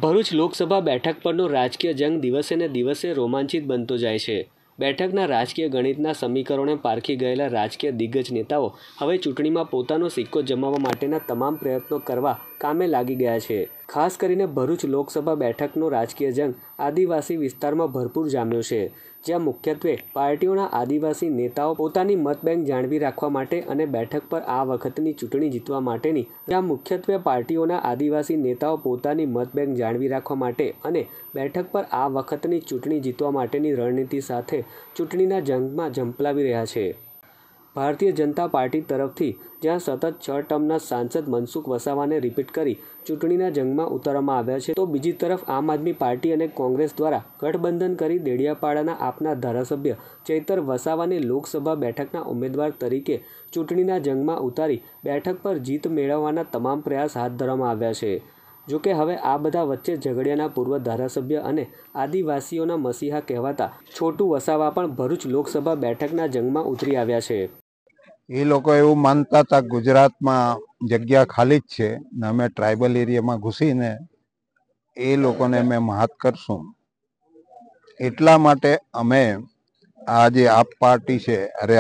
ભરૂચ લોકસભા બેઠક પરનો રાજકીય જંગ દિવસે ને દિવસે રોમાંચિત બનતો જાય છે। બેઠકના રાજકીય ગણિતના સમીકરણોને પારખી ગયેલા રાજકીય દિગ્ગજ નેતાઓ હવે ચૂંટણીમાં પોતાનો સિક્કો જમાવવા માટેના તમામ પ્રયત્નો કરવા કામે લાગી ગયા છે। ખાસ કરીને ભરૂચ લોકસભા બેઠકનો રાજકીય જંગ આદિવાસી વિસ્તારમાં ભરપૂર જામ્યો છે, જ્યાં મુખ્યત્વે પાર્ટીઓના આદિવાસી નેતાઓ પોતાની મતબેંક જાળવી રાખવા માટે અને બેઠક પર આ વખતની ચૂંટણી જીતવા માટેની જ્યાં મુખ્યત્વે પાર્ટીઓના આદિવાસી નેતાઓ પોતાની મતબેંક જાળવી રાખવા માટે અને બેઠક પર આ વખતની ચૂંટણી જીતવા માટેની રણનીતિ સાથે ચૂંટણીના જંગમાં ઝંપલાવી રહ્યા છે। ભારતીય જનતા પાર્ટી તરફથી જ્યાં સતત 6 ટર્મના સાંસદ મનસુખ વસાવાને રિપીટ કરી ચૂંટણીના જંગમાં ઉતારવામાં આવ્યા છે, તો બીજી તરફ આમ આદમી પાર્ટી અને કોંગ્રેસ દ્વારા ગઠબંધન કરી દેડિયાપાડાના આપના ધારાસભ્ય ચૈતર વસાવાને લોકસભા બેઠકના ઉમેદવાર તરીકે ચૂંટણીના જંગમાં ઉતારી બેઠક પર જીત મેળવવાના તમામ પ્રયાસ હાથ ધરવામાં આવ્યા છે। જોકે હવે આ બધા વચ્ચે ઝઘડિયાના પૂર્વ ધારાસભ્ય અને આદિવાસીઓના મસીહા કહેવાતા છોટુ વસાવા પણ ભરૂચ લોકસભા બેઠકના જંગમાં ઉતરી આવ્યા છે। એ લોકો એવું માનતા હતા ગુજરાતમાં જગ્યા ખાલી જ છે ને અમે ટ્રાઇબલ એરિયામાં ઘૂસીને એ લોકોને અમે મહાત કરશું, એટલા માટે અમે આ જે આપ પાર્ટી છે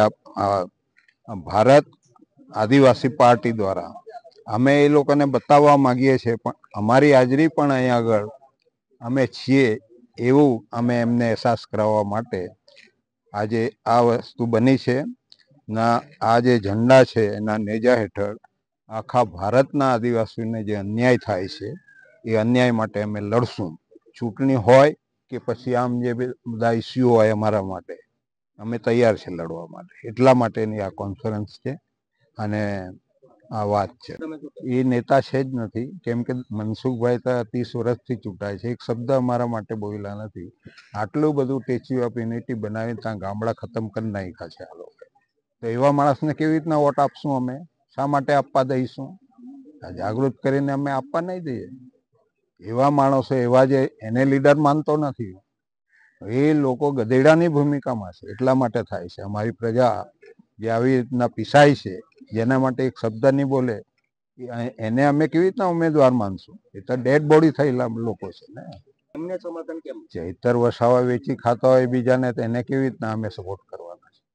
ભારત આદિવાસી પાર્ટી દ્વારા અમે એ લોકોને બતાવવા માંગીએ છીએ, પણ અમારી હાજરી પણ અહીંયા આગળ અમે છીએ એવું અમે એમને અહેસાસ કરાવવા માટે આજે આ વસ્તુ બની છે। ના આ જે ઝંડા છે એના નેજા હેઠળ આખા ભારતના આદિવાસીઓને જે અન્યાય થાય છે એ અન્યાય માટે અમે લડશું। ચૂંટણી હોય કે પછી આમ જે બધા ઇસ્યુ હોય અમારા માટે અમે તૈયાર છે લડવા માટે, એટલા માટેની આ કોન્ફરન્સ છે અને આ વાત છે। એ નેતા છે જ નથી, કેમ કે મનસુખભાઈ તો 30 વર્ષથી ચૂંટાય છે, એક શબ્દ અમારા માટે બોલ્યા નથી। આટલું બધું સ્ટેચ્યુ ઓફ યુનિટી બનાવીને ત્યાં ગામડા ખતમ કરી નાખ્યા છે આ લોકો, તો એવા માણસને કેવી રીતના વોટ આપશું? અમે શા માટે આપવા દઈશું? જાગૃત કરીને અમે આપવા નહીં દઈએ। એવા માણસો એવા જે એને લીડર માનતો નથી, એ લોકો ગધેડાની ભૂમિકામાં છે, એટલા માટે થાય છે। અમારી પ્રજા જે આવી રીતના પીસાય છે, જેના માટે એક શબ્દ નહીં બોલે, એને અમે કેવી રીતના ઉમેદવાર માનશું? એ તો ડેડ બોડી થયેલા લોકો છે ને। એમને સમર્થન કેમ? ચૈતર વસાવા વેચી ખાતા હોય બીજાને, તો એને કેવી રીતના અમે સપોર્ટ કરવાના છે?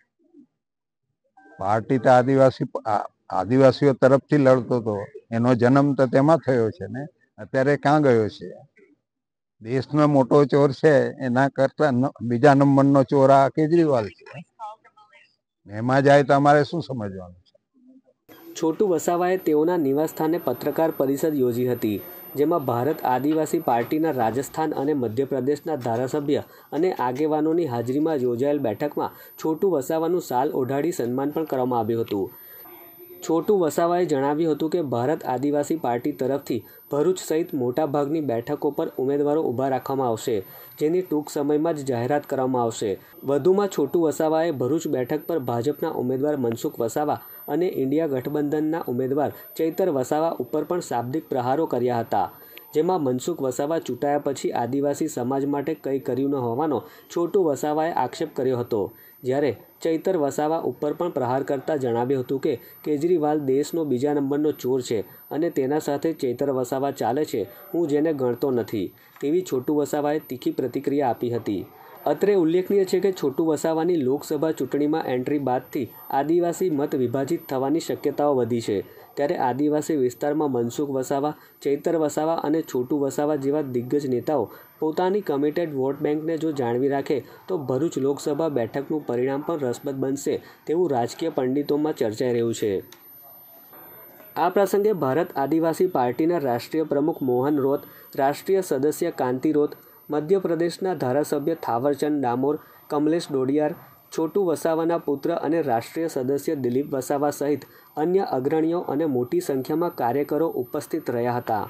પાર્ટી તો આદિવાસીઓ તરફથી લડતો હતો, એનો જન્મ તો તેમાં થયો છે ને, અત્યારે ક્યાં ગયો છે? દેશનો મોટો ચોર છે, એના કરતા બીજા નંબરનો ચોર આ કેજરીવાલ છે। એમાં જાય તો અમારે શું સમજવાનું છે? છોટુ વસાવાએ તેઓના નિવાસસ્થાને પત્રકાર પરિષદ યોજી હતી, જેમાં ભારત આદિવાસી પાર્ટીના રાજસ્થાન અને મધ્યપ્રદેશના ધારાસભ્ય અને આગેવાનોની હાજરીમાં યોજાયેલ બેઠકમાં છોટુ વસાવાનું શાલ ઓઢાડી સન્માન પણ કરવામાં આવ્યું હતું। છોટુ વસાવાએ જણાવ્યું હતું કે ભારત આદિવાસી પાર્ટી તરફથી ભરૂચ સહિત મોટાભાગની બેઠકો પર ઉમેદવારો ઊભા રાખવામાં આવશે, જેની ટૂંક સમયમાં જ જાહેરાત કરવામાં આવશે। વધુમાં છોટુ વસાવાએ ભરૂચ બેઠક પર ભાજપના ઉમેદવાર મનસુખ વસાવા અને ઇન્ડિયા ગઠબંધનના ઉમેદવાર ચૈતર વસાવા ઉપર પણ શાબ્દિક પ્રહારો કર્યા હતા, જેમાં મનસુખ વસાવા ચૂંટાયા પછી આદિવાસી સમાજ માટે કંઈ કર્યું ન હોવાનો છોટુ વસાવાએ આક્ષેપ કર્યો હતો, જ્યારે ચૈતર વસાવા ઉપર પણ પ્રહાર કરતા જણાવ્યું હતું કે કેજરીવાલ દેશનો બીજા નંબરનો ચોર છે અને તેના સાથે ચૈતર વસાવા ચાલે છે, હું જેને ગણતો નથી, તેવી છોટુ વસાવાએ તીખી પ્રતિક્રિયા આપી હતી। અત્રે ઉલ્લેખનીય છે કે છોટુ વસાવાની લોકસભા ચૂંટણીમાં એન્ટ્રી બાદથી આદિવાસી મત વિભાજિત થવાની શક્યતાઓ વધી છે, ત્યારે આદિવાસી વિસ્તારમાં મનસુખ વસાવા, ચૈતર વસાવા અને છોટુ વસાવા જેવા દિગ્ગજ નેતાઓ પોતાની કમિટેડ વોટ બેંકને જો જાળવી રાખે તો ભરૂચ લોકસભા બેઠકનું પરિણામ પણ રસપ્રદ બનશે તેવું રાજકીય પંડિતોમાં ચર્ચાઈ રહ્યું છે। આ પ્રસંગે ભારત આદિવાસી પાર્ટીના રાષ્ટ્રીય પ્રમુખ મોહન રોત, રાષ્ટ્રીય સદસ્ય કાંતિ રોત, મધ્યપ્રદેશના ધારાસભ્ય થાવરચંદ ડામોર, કમલેશ ડોડિયાર, છોટુ વસાવાના પુત્ર અને રાષ્ટ્રીય સદસ્ય દિલીપ વસાવા સહિત અન્ય અગ્રણીઓ અને મોટી સંખ્યામાં કાર્યકરો ઉપસ્થિત રહ્યા હતા।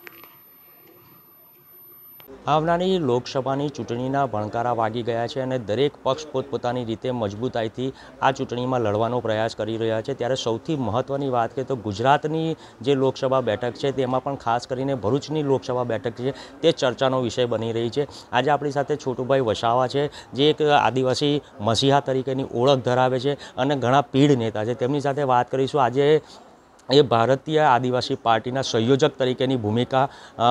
આવનારી લોકસભાની ચૂંટણીના ભણકારા વાગી ગયા છે અને દરેક પક્ષ પોતપોતાની રીતે મજબૂતાઈથી આ ચૂંટણીમાં લડવાનો પ્રયાસ કરી રહ્યા છે, ત્યારે સૌથી મહત્ત્વની વાત કરીએ તો ગુજરાતની જે લોકસભા બેઠક છે તેમાં પણ ખાસ કરીને ભરૂચની લોકસભા બેઠક છે તે ચર્ચાનો વિષય બની રહી છે। આજે આપણી સાથે છોટુભાઈ વસાવા છે, જે એક આદિવાસી મસીહા તરીકેની ઓળખ ધરાવે છે અને ઘણા પીઢ નેતા છે, તેમની સાથે વાત કરીશું। આજે એ ભારતીય આદિવાસી પાર્ટીના સંયોજક તરીકેની ભૂમિકા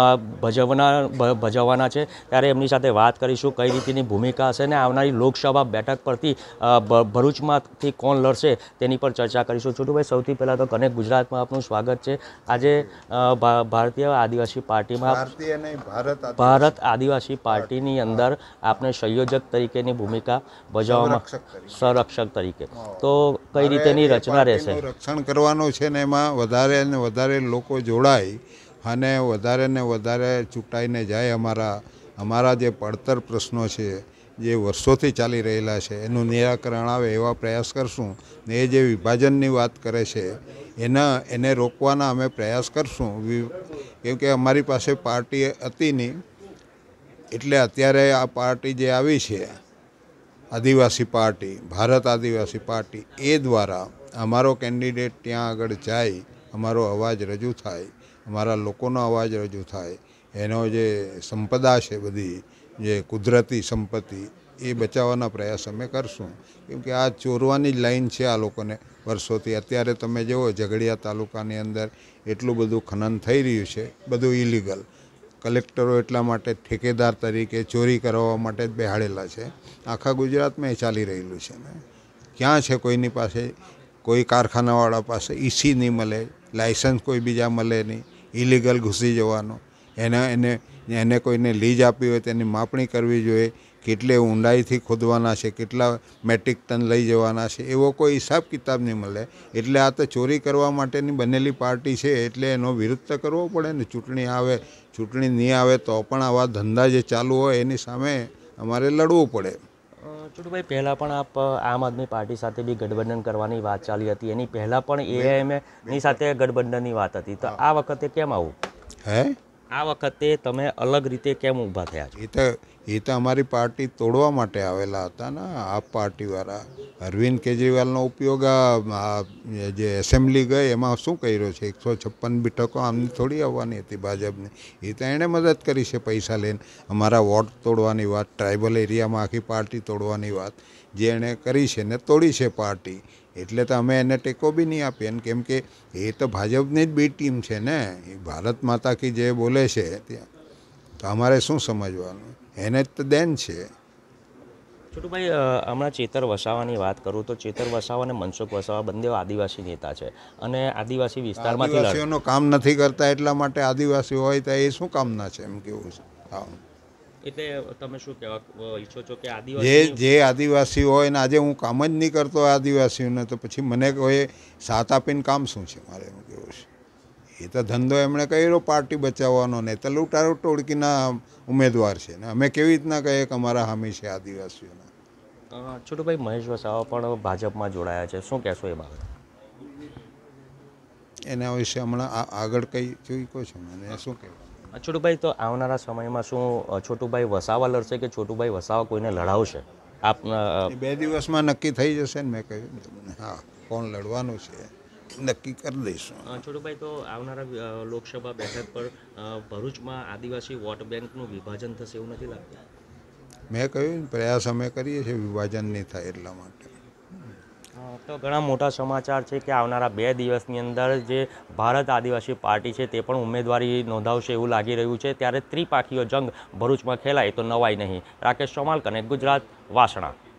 ભજવવાના છે, ત્યારે એમની સાથે વાત કરીશું કઈ રીતની ભૂમિકા હશે ને આવનારી લોકસભા બેઠક પરથી ભરૂચમાંથી કોણ લડશે તેની પર ચર્ચા કરીશું. છોટુભાઈ, સૌથી પહેલાં તો કનેક્ટ ગુજરાતમાં આપનું સ્વાગત છે. આજે ભારતીય આદિવાસી પાર્ટીમાં ભારત આદિવાસી પાર્ટીની અંદર આપને સંયોજક તરીકેની ભૂમિકા ભજવવામાં, સંરક્ષક તરીકે, તો કઈ રીતેની રચના રહેશે? રક્ષણ કરવાનું છે ને એમાં વધારે ને વધારે લોકો જોડાય અને વધારે ને વધારે ચૂંટાઈને જાય. અમારા જે પડતર પ્રશ્નો છે જે વર્ષોથી ચાલી રહેલા છે એનું નિરાકરણ આવે એવા પ્રયાસ કરશું. ને એ જે વિભાજનની વાત કરે છે એને રોકવાના અમે પ્રયાસ કરશું. કેમ કે અમારી પાસે પાર્ટી હતી નહીં, એટલે અત્યારે આ પાર્ટી જે આવી છે આદિવાસી પાર્ટી, ભારત આદિવાસી પાર્ટી, એ દ્વારા અમારો કેન્ડિડેટ ત્યાં આગળ જાય, અમારો અવાજ રજૂ થાય, અમારા લોકોનો અવાજ રજૂ થાય, એનો જે સંપદા છે બધી જે કુદરતી સંપત્તિ એ બચાવવાના પ્રયાસ અમે કરશું. કેમ કે આ ચોરવાની જ લાઈન છે આ લોકોને વર્ષોથી. અત્યારે તમે જુઓ ઝઘડિયા તાલુકાની અંદર એટલું બધું ખનન થઈ રહ્યું છે, બધું ઇલીગલ. કલેક્ટરો એટલા માટે ઠેકેદાર તરીકે ચોરી કરવા માટે જ બેહાડેલા છે. આખા ગુજરાતમાં એ ચાલી રહેલું છે ને. ક્યાં છે કોઈની પાસે, કોઈ કારખાનાવાળા પાસે ઈસી નહીં મળે, લાઇસન્સ કોઈ બીજા મળે નહીં, ઇલીગલ ઘૂસી જવાનો. એને કોઈને લીજ આપી હોય તેની માપણી કરવી જોઈએ, કેટલે ઊંડાઈથી ખોદવાના છે, કેટલા મેટ્રિક ટન લઈ જવાના છે, એવો કોઈ હિસાબ કિતાબ નહીં મળે. એટલે આ તો ચોરી કરવા માટેની બનેલી પાર્ટી છે, એટલે એનો વિરુદ્ધ કરવો પડે ને. ચૂંટણી આવે, ચૂંટણી નહીં આવે તો પણ આવા ધંધા જે ચાલુ હોય એની સામે અમારે લડવું પડે. છોટુભાઈ, પહેલાં પણ આપ આમ આદમી પાર્ટી સાથે બી ગઠબંધન કરવાની વાત ચાલી હતી, એની પહેલાં પણ એઆઈએમની સાથે ગઠબંધનની વાત હતી, તો આ વખતે કેમ આવું? આ વખતે તમે અલગ રીતે કેમ ઊભા થયા છો? એ તો અમારી પાર્ટી તોડવા માટે આવેલા હતા ને આ પાર્ટીવાળા. અરવિંદ કેજરીવાલનો ઉપયોગ જે એસેમ્બલી ગઈ એમાં શું કર્યો છે? 156 બેઠકો આમની થોડી આવવાની હતી ભાજપની. એ તો એણે મદદ કરી છે પૈસા લઈને. અમારા વોટ તોડવાની વાત, ટ્રાઇબલ એરિયામાં આખી પાર્ટી તોડવાની વાત જે એણે કરી છે ને તોડી છે પાર્ટી. એટલે તો અમે એને ટેકો બી નહીં આપીએ ને. કેમ કે એ તો ભાજપની જ બી ટીમ છે ને. એ ભારત માતા કી જે બોલે છે ત્યાં તો અમારે શું સમજવાનું? એને જ તો દેન છે. છોટુભાઈ, હમણાં ચેતર વસાવાની વાત કરું તો ચેતર વસાવા અને મનસુખ વસાવા બંને આદિવાસી નેતા છે અને આદિવાસી વિસ્તારમાંથી આદિવાસીઓનું કામ નથી કરતા એટલા માટે આદિવાસી હોય તો એ શું કામના છે એમ કેવું છે. હા, એટલે તમે શું કહેવા ઈચ્છો છો કે આદિવાસી જે આદિવાસી હોય ને આજે હું કામ જ નહીં કરતો આદિવાસીઓને, તો પછી મને કોઈ સાથ આપીને કામ શું છે મારે એમ કેવું છે. એ તો ધંધો એમણે કર્યો પાર્ટી બચાવવાનો, ને તો લૂંટારો ટોળકીના ઉમેદવાર છે ને. અમે કેવી રીતના કહીએ કે અમારા હામી છે આદિવાસીઓના? છોટુભાઈ, મહેશ વસાવા પણ ભાજપમાં જોડાયા છે, શું કહેશો એ બાબતે? એના વિશે હમણાં આગળ કઈ જોઈ કહો છો મને શું કહેવાય? છોટુભાઈ, તો આવનારા સમયમાં શું છોટુભાઈ વસાવા લડશે કે છોટુભાઈ વસાવા કોઈને લડાવશે? આપના 2 દિવસમાં નક્કી થઈ જશે ને. મેં કહ્યું તમને, હા, કોણ લડવાનું છે નક્કી કરી દઈશું. છોટુભાઈ, તો આવનારા લોકસભા બેઠક પર ભરૂચમાં આદિવાસી વોટ બેંકનું વિભાજન થશે એવું નથી લાગતું? મેં કહ્યું પ્રયાસ અમે કરીએ છીએ વિભાજન નહીં થાય એટલા માટે. તો ઘણા મોટા સમાચાર છે કે આવનારા 2 દિવસની અંદર જે ભારત આદિવાસી પાર્ટી છે તે પણ ઉમેદવારી નોંધાવશે એવું લાગી રહ્યું છે. ત્યારે ત્રિપાખીયો જંગ ભરૂચમાં ખેલાય તો નવાય નહીં. રાકેશ ચોમાલ, કનેક્ટ ગુજરાત, વાસણા.